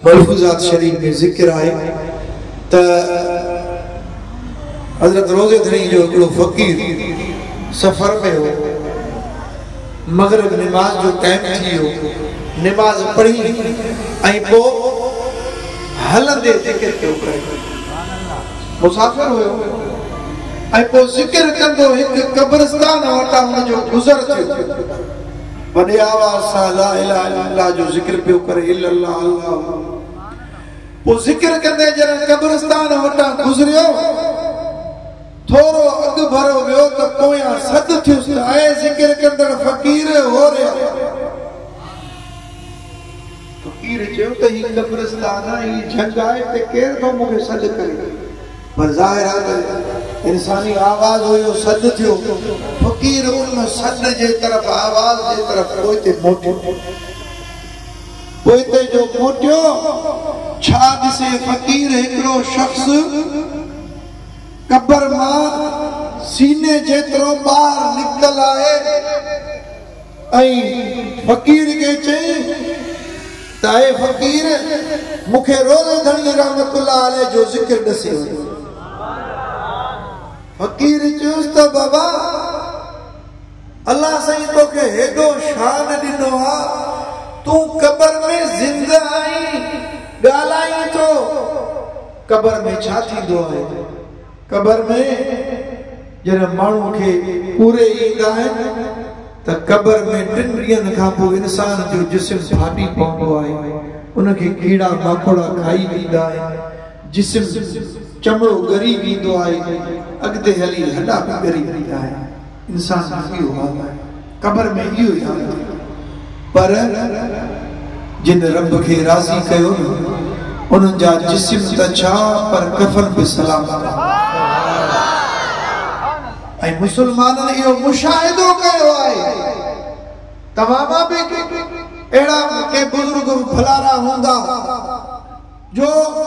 मलफूजात शरीफ में जिक्र आए त हजरत रोज़े धणी जो हिकिड़ो फ़कीर सफ़र में हो, मगरिब नमाज जो टाइम थी वियो, नमाज पढ़ी ऐं पोइ हलंदे जिक्र पियो करे, मुसाफ़िर हुयो ऐं पोइ जिक्र कंदो हिकु क़ब्रिस्तान वटां हुनजो गुज़र थियो, वॾे आवाज़ सां ला इलाहा इल्लल्लाह जो जिक्र पियो करे, इल्लल्लाह अल्लाह। पोइ जिक्र कंदे जॾहिं क़ब्रिस्तान वटां गुज़रियो, थोरो अॻु भरो वियो त पोयां सदु थियुसि, ऐं जिक्र कंदड़ फ़कीर हो रे। फ़कीर चयो त ही क़ब्रिस्तान आहे, ही जंग आहे, त केरु थो मूंखे सॾु करे? पर ज़ाहिर आहे त इंसानी आवाज़ हुयो, सॾु थियो। फ़कीर उन सॾ जे तरफ़, आवाज़ जे तरफ़ पोइते मोटियो, पोइते जो मोटियो, छा ॾिसे फ़कीर हिकिड़ो शख़्स कब्र मां सीने जेतिरो ॿाहिरि निकतल आहे, ऐं फ़कीर खे चई त ऐं फ़कीर मूंखे रोज़े धणी रहमतुल्लाह अलैह जो ज़िक्र ॾसे। फ़कीर चयुसि त बाबा अल्लाह साईं तोखे हेॾो शान ॾिनो आहे, तूं कब्र में ज़िंदा आहीं, ॻाल्हाईं थो। कब्र में छा थींदो आहे? कब्र में जॾहिं माण्हू खे पूरे ईंदा आहिनि त कब्र में 3 ॾींहंनि खां पोइ इंसान जो जिस्म फाटी पवंदो आहे, उनखे कीड़ा माकोड़ा खाई वेंदा आहिनि, जिस्म चमड़ो ॻरी वेंदो आहे, अॻिते हली हॾा बि ॻरी वेंदा आहिनि। इंसान इहो हाल आहे, कब्र में इहो ई हाल आहे। पर जिन रब खे राज़ी कयो उन्हनि जा जिस्म त छा, पर कफन बि सलामत आहे। ऐं मुसलमाननि इहो मुशाहिदो कयो आहे, तमाम बि अहिड़ा के बुज़ुर्ग फलारा हूंदा जो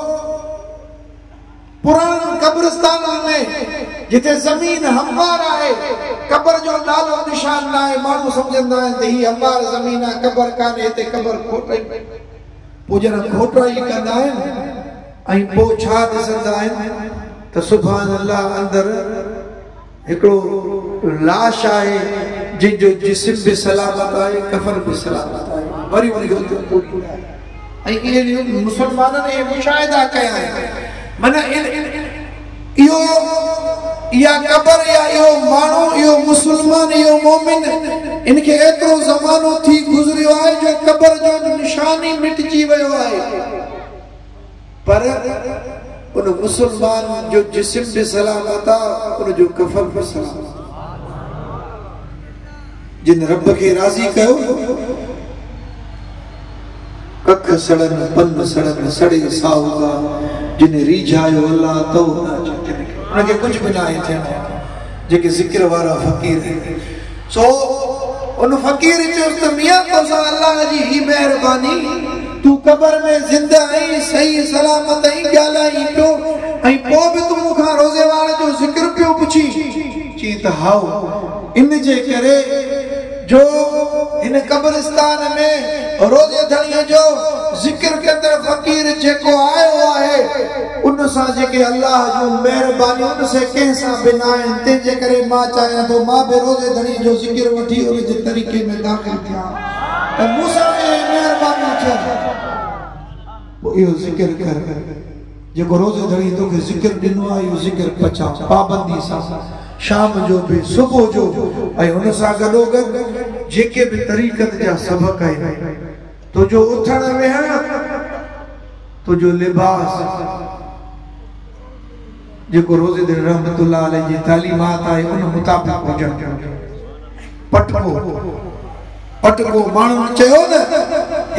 पुराने कब्रिस्तान में जिथे ज़मीन हमवार आहे, कब्र जो नालो निशान ना आहे, माण्हू सम्झंदा आहिनि त ही हमवार ज़मीन आहे, कब्र कान्हे, हिते कब्र खोटाई। पोइ जॾहिं खोटाई कंदा आहिनि ऐं पोइ छा ॾिसंदा आहिनि त सुभान अल्लाह अंदरि हिकिड़ो लाश आहे जंहिंजो जिस्म बि सलामत आहे, कफन बि सलामत आहे, वरी उनखे उते पोड़ींदा आहिनि। ऐं इहे मुसलमाननि इहे मुशाहिदा कया आहिनि। माना इहो या कब्र या इहो माण्हू, इहो मुसलमान, इहो मोमिन, इनखे एतिरो ज़मानो थी गुज़रियो आहे जो कब्र जो निशान ई मिटिजी वियो आहे, पर उन मुसलमान जो जिस्म बि सलामत आहे, उनजो कफन बि सलामत आहे। जिन रब खे राज़ी कयो, कख सड़न पन सड़न सड़े साहुगा, जिन रीझायो अल्लाह तो उनखे कुछ भी ना थियणो, जेके ज़िक्र वारा फ़कीर आहिनि। सो उन फ़कीर चयुसि त मियां तोसां अल्लाह जी ही महिरबानी, तूं कब्र में ज़िंदा आहीं, सही सलामत आहीं, ॻाल्हाईं पियो, ऐं पोइ बि तूं मूंखां रोज़े वारे जो ज़िक्र पियो पुछी। चई त हाओ, इन जे करे जो इन कब्रिस्तान में रोज़े धणीअ जो ज़िक्र कंदड़ फ़कीर जेको आयो आहे, उन सां जेके अल्लाह जो महिरबानी उन से कंहिं सां बि न आहिनि, तंहिंजे करे मां चाहियां थो मां बि रोज़े धणीअ जो ज़िक्र वठी उन जे तरीक़े में दाख़िल थियां ऐं मूं सां महिरबानी थियनि। पोइ इहो ज़िक्र कर जेको रोज़े धणी तोखे ज़िक्र ॾिनो आहे, इहो ज़िक्र पचा पाबंदी सां, शाम जो बि सुबुह जो, ऐं हुन सां गॾोगॾु जेके बि तरीक़त जा सबक़ आहिनि, तुंहिंजो उथण वेहण, तुंहिंजो लिबास, जेको रोज़े धणी रहमतुल्लाह अलैह जी तालीमात आहे उन मुताबिक़ हुजणु। पटको माण्हू चयो न,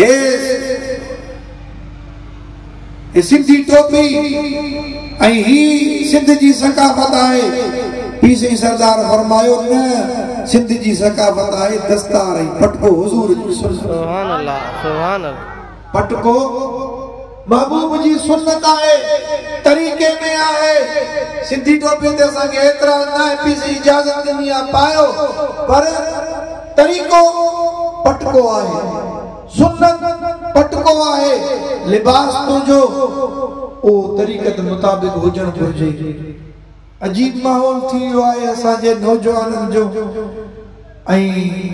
हे सिंधी टोपी ऐं ही सिंध जी सकाफ़त आहे। पी साईं सरदार फरमायो न, सिंध जी सकाफ़त आहे दस्तार ऐं पटको, हुज़ूर जी सुन्नत। सुभान अल्लाह, सुभान अल्लाह। पटको महबूब जी सुन्नत आहे, तरीक़े में आहे। सिंधी टोपी ते असांखे एतिराज़ न आहे, पी साईं इजाज़त ॾिनी आहे पायो, पर तरीक़ो पटको आहे। सुन्नत पटको आहे लिबास तुंहिंजो ओ तरीक़त मुताबिक हुजण घुरिजे। अजीब माहौल थी वियो आहे असांजे नौजवाननि जो। ऐं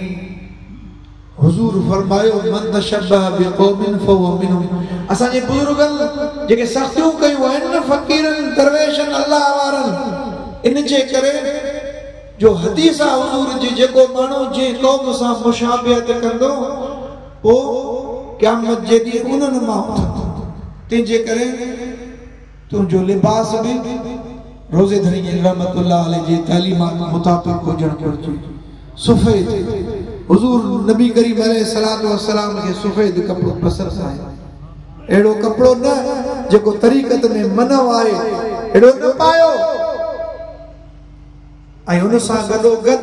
हुजूर फरमायो मन तशब्बह बिक़ौमिन फहुव मिनहुम। असांजे बुजुर्गनि जेके सख़्तियूं कयूं आहिनि फ़क़ीरनि दरवेशनि अल्लाह वारनि, इन जे करे जो हदीस आहे हुजूर जी, जेको माण्हू जे क़ौम सां मुशाबिहत कंदो ओ क़यामत जे ॾींहुं उन्हनि मां उथंदो। तंहिंजे करे तुंहिंजो लिबास बि रोज़े धरी रहमतुल्लाह अलैहि जी तालीमात मुताबिक हुजणु घुरिजे। सफ़ेद हुजूर नबी करीम अलैहिस्सलातु वस्सलाम खे सफ़ेद कपिड़ो पसंदि आहे। अहिड़ो कपिड़ो न जेको तरीक़त में मनव आहे अहिड़ो न पायो। ऐं हुन सां गॾोगॾु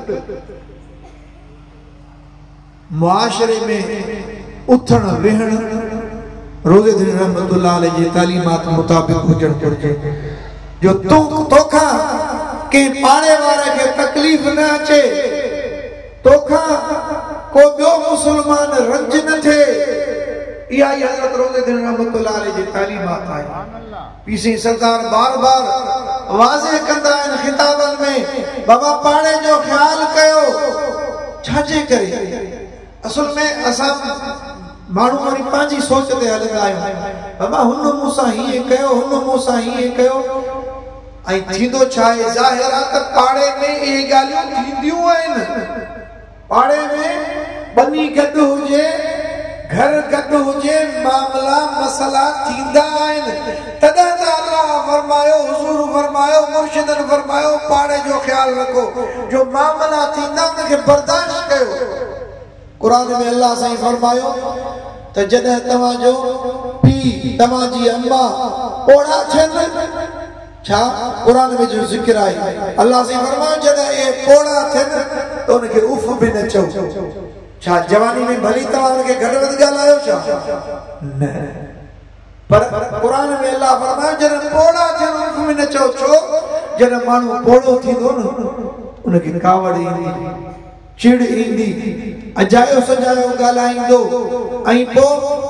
मुआशरे में उथण वेहण रोज़े धरी रहमतुल्लाह अलैहि जी तालीमात मुताबिक हुजणु घुरिजे। जो तोखां कंहिं पाड़े वारे खे तकलीफ़ न अचे, तोखां को ॿियो मुसलमान रंज न थिए। इहा ई हज़रत रोज़े धरी रहमतुल्लाह अलैहि जी तालीमात आहे। पीसी सरदार बार बार वाज़े कंदा आहिनि खिताबनि में, बाबा पाड़े जो ख़्याल कयो। छाजे करे? असल में असां माण्हू वरी पंहिंजी सोच ते हलंदा आहियूं। बाबा हुन मूंसां हीअं कयो, हुन मूंसां हीअं कयो। ऐं थींदो छा आहे? ज़ाहिर आहे त पाड़े में इहे ॻाल्हियूं थींदियूं आहिनि। पाड़े में बनी गॾु हुजे, घर गॾु हुजे, मामला मसला थींदा आहिनि। तॾहिं त अल्लाह फरमायो, हुजूर फरमायो, मुर्शिदन फरमायो पाड़े जो ख़्याल रखो। जो मामला थींदा उनखे बर्दाश्त कयो। कुरान में अल्लाह साईं फरमायो त जॾहिं तव्हांजो पीउ तव्हांजी अम्मा ओढ़ा थियनि, छा कुरान में जो ज़िक्र आहे, अल्लाह साईं फरमायो जॾहिं इहे पोड़ा थियनि त उनखे उफ बि न चओ। छा जवानी में भली तव्हां उनखे घटि वधि ॻाल्हायो छा? न। पर कुरान में अल्लाह फरमायो जॾहिं पोड़ा थियनि उफ बि न चओ। छो? जॾहिं माण्हू पोड़ो थींदो न उनखे कावड़ ईंदी, चिड़ ईंदी, अजायो सजायो ॻाल्हाईंदो। ऐं पोइ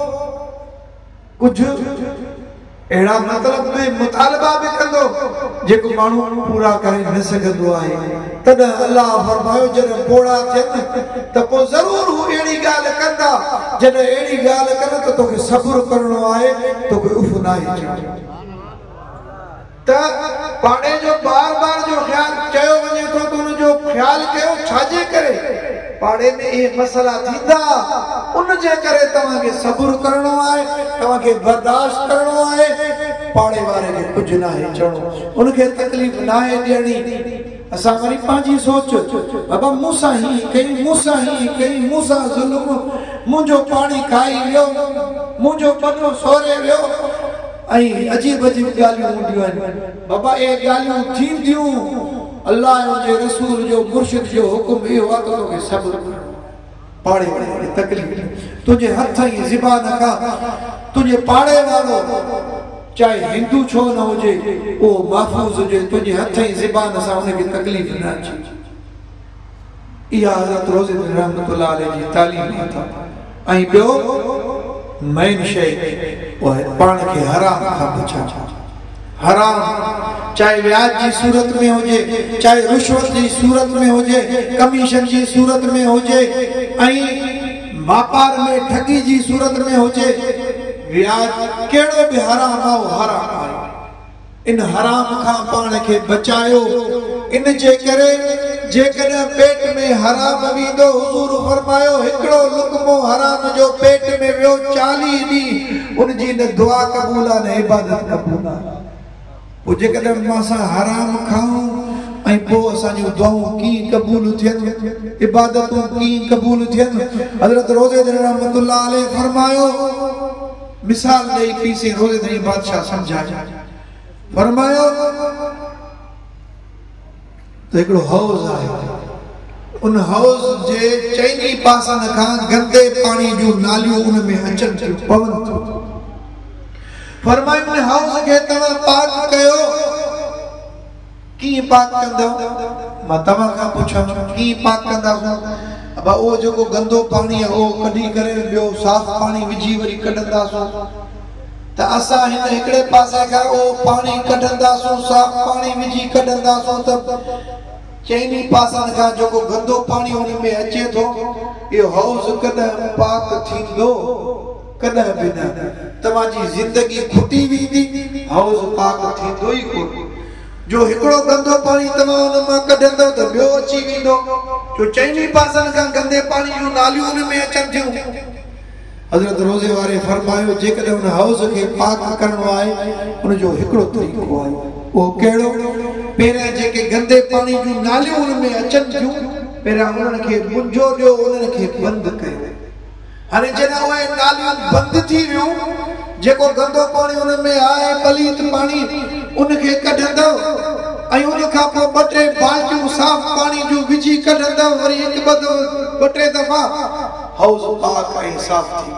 कुझु अहिड़ा मतिलब में मुतालबा बि कंदो जेको माण्हू पूरा करे न सघंदो आहे। तॾहिं अल्लाह फरमायो जॾहिं पोड़ा थियनि त पोइ ज़रूरु हू अहिड़ी ॻाल्हि कंदा। जॾहिं अहिड़ी ॻाल्हि कनि त तोखे सब्र करिणो आहे, तोखे उफ न आहे चवणो। त पाड़े जो बार बार जो ख़्याल चयो वञे थो त हुनजो ख़्याल कयो। छाजे करे? पाड़े में इहे मसला थींदा, उन जे करे तव्हांखे सब्र करिणो आहे, तव्हांखे बर्दाश्त करिणो आहे। पाड़े वारे खे कुझु न आहे चवणो, उनखे तकलीफ़ न आहे ॾियणी। असां वरी पंहिंजी सोच, बाबा मूंसां हीअं कई, मूंसां हीअं कई, मूंसां ज़ुल्म, मुंहिंजो पाणी खाई वियो, मुंहिंजो पनो सोरे वियो। ऐं अजीब अजीब ॻाल्हियूं हूंदियूं आहिनि। बाबा इहे ॻाल्हियूं थींदियूं, अल्लाह जे रसूल जो मुर्शिद जो हुकुम इहो आहे त तोखे सब्र करिणो। पाड़े वारे खे तकलीफ़ तुंहिंजे हथ जी ज़बान खां तुंहिंजे पाड़े वारो चाहे हिंदू छो न हुजे उहो महफ़ूज़ हुजे, तुंहिंजे हथ जी ज़बान सां उनखे तकलीफ़ न अचे। इहा हज़रत रोज़े रहमतुल्लाह अलैहि जी तालीम आहे। ऐं ॿियो मेन शइ उहा पाण खे हराम खां बचाइणु। हराम चाहे व्याज जी सूरत में हुजे, चाहे रिश्वत जी सूरत में हुजे, कमीशन जी सूरत में हुजे, ऐं व्यापार में ठगी जी सूरत में हुजे। व्याज कहिड़ो बि हराम आहे, हराम आहे। इन हराम खां पाण खे बचायो। इन जे करे जेकॾहिं पेट में हराम वेंदो, हुजूर फरमायो हिकिड़ो लुक़मो हराम जो पेट में वियो 40 ॾींहं उनजी न दुआ क़बूल आहे न इबादत क़बूल आहे। पोइ जेकॾहिं असां हराम खाऊं ऐं पोइ असांजूं दुआऊं कीअं क़बूल थियनि, इबादतूं कीअं क़बूल थियनि? हज़रत रोज़े रहमतुल्लाह अलैहि फरमायो, मिसाल ॾेई पीसे रोज़े धरी बादशाह सम्झायो। फरमायो त हिकिड़ो हौज़ आहे, उन हौज़ जे चइनी पासनि खां गंदे पाणी जूं नालियूं उन में अचनि थियूं, पवनि थियूं। फरमायो उन हौज़ खे तव्हां पाक कयो। कीअं पाक कंदव? मां तव्हां खां पुछां कीअं पाक कंदासीं? बा ओ जो गंदो पानी है ओ कढी करे बियो साफ पानी विझी वरी कढंदासो त असा हिन एकड़े पासे का ओ पानी कढंदासो साफ पानी विझी कढंदासो त चैनी पासन का जो गंदो पानी उन में अचे तो ये हाउस कदा पाक थींदो कदा बिना तमाजी जिंदगी खुटी वींदी हाउस पाक थींदो ही को जो हिकड़ो गंदो पानी तमा उन में कढंदो त बियो अची विंदो जो चैनी पासन का गंदे पानी जो नालियों उन में अचन थियूं हजरत रोजे वारे फरमायो जे कदे उन हाउस के पाक करणो आए उन जो हिकड़ो तरीको आए ओ केड़ो पेरे जेके गंदे पानी जो नालियों उन में अचन थियूं पेरा उन के मुंजो दियो उन के बंद कयो हाने जना ओए नालियों बंद थी वियो जेको गंदो पानी उन में आए पलीत पानी उन के कढंदो आई उन का पो बटे बाल्टियूं साफ पानी जो विझी कढंदो वरी एक बटे दफा हाउस पाक ऐं साफ थी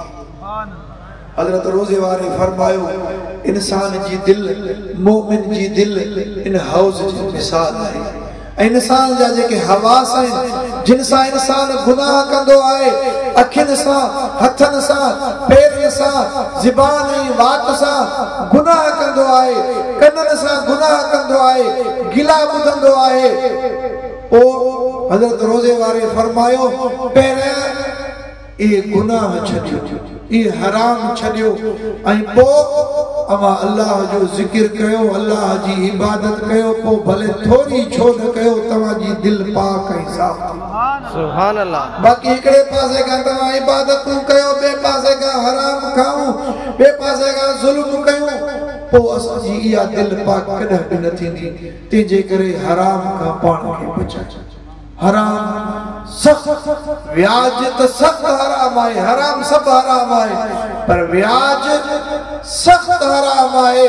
हजरत रोजे वारे फरमायो इंसान जी दिल मोमिन जी दिल इन हाउस जी मिसाल है इंसान जा जेके हवास आहिनि जिन सां इंसान गुनाह कंदो आहे अखियुनि सां हथनि सां पेरनि सां ज़बान ऐं वात सां गुनाह कंदो आहे कननि सां गुनाह कंदो आहे गिला ॿुधंदो आहे ओ हजरत रोजे वारे फरमायो पहिरियों ये गुनाह छॾियो ये हराम छॾियो ऐं पोइ अमा अल्लाह जो ज़िक्र कयो अल्लाह जी इबादत कयो पोइ भले थोड़ी छो न कयो तव्हांजी दिल पाक ऐं साफ़ थी सुभान अल्लाह बाक़ी हिकिड़े पासे खां तव्हां इबादतूं कयो ॿिए पासे खां हराम खाऊं ॿिए पासे खां ज़ुल्म कयूं पोइ असांजी इहा दिल पाक कॾहिं बि न थींदी तंहिंजे करे हराम खां पाण खे बचाइजो हराम सख्त व्याज तो सख्त हराम है हराम सब हराम है पर व्याज सख्त हराम है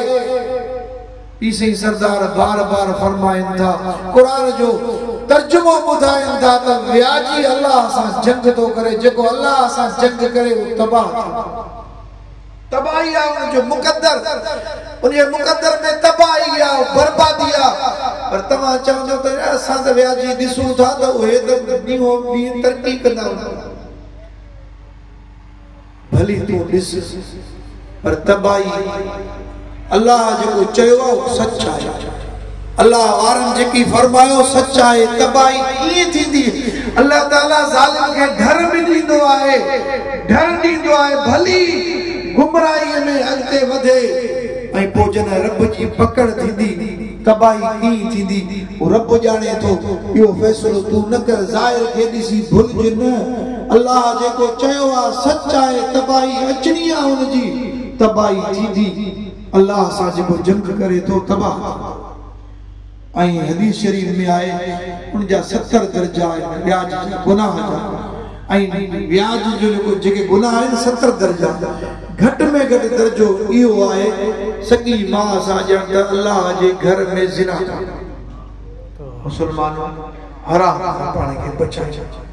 इसे सरदार बार बार फरमाइन था कुरान जो तर्जुमो बुधाइन था तो व्याजी अल्लाह सा जंग तो करे जेको अल्लाह सा जंग करे वो तबाह तबाही आ उन जो मुकद्दर उन मुकद्दर में तबाही आ बर्बादी आ पर तमा चाहंदो त असां त व्याजी दिसूं था त ओहे त नीहो नी तरक्की कंदा भली तू दिस पर तबाही अल्लाह जो चयो सच है अल्लाह वारन जेकी फरमायो सच है तबाही ई थींदी अल्लाह ताला जालिम के डर में दींदो है डर दींदो है भली गुमराही में अगते वधे ऐं पोइ जन रब जी पकड़ थींदी तबाही की थींदी रब जाने तो यो फैसलो तू न कर ज़ाहिर के दिसी भुलज न अल्लाह जेको चयो आ सच है तबाही अचनी आ उन जी तबाही थींदी अल्लाह सा जेको जंग करे तो तबाह ऐं हदीस शरीफ में आए उन जा 70 दर्जा है व्याज गुनाह जा ऐं व्याज जो जेके गुनाह आहिनि 70 दर्जा घट में घट दर्जो इहो आहे सगी मां सां ॼण त अल्लाह जे घर में ज़िना मुसलमानों हराम पाण खे बचाइजो